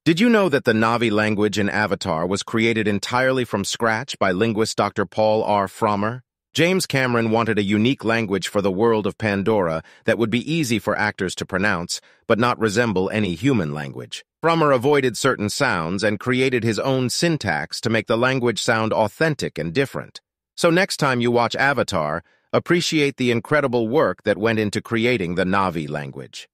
Did you know that the Na'vi language in Avatar was created entirely from scratch by linguist Dr. Paul R. Frommer? James Cameron wanted a unique language for the world of Pandora that would be easy for actors to pronounce, but not resemble any human language. Frommer avoided certain sounds and created his own syntax to make the language sound authentic and different. So next time you watch Avatar, appreciate the incredible work that went into creating the Na'vi language.